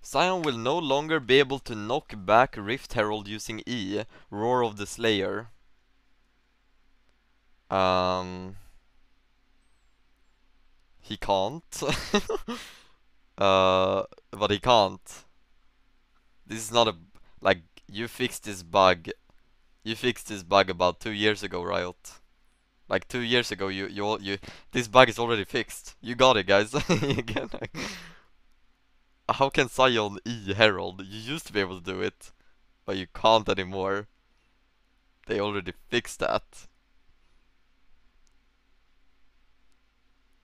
Sion will no longer be able to knock back Rift Herald using E, Roar of the Slayer. He can't. But he can't. This is not a, like, you fixed this bug. You fixed this bug about 2 years ago, Riot. Like 2 years ago, you this bug is already fixed. You got it, guys. How can Sion E Herald? You used to be able to do it, but you can't anymore. They already fixed that.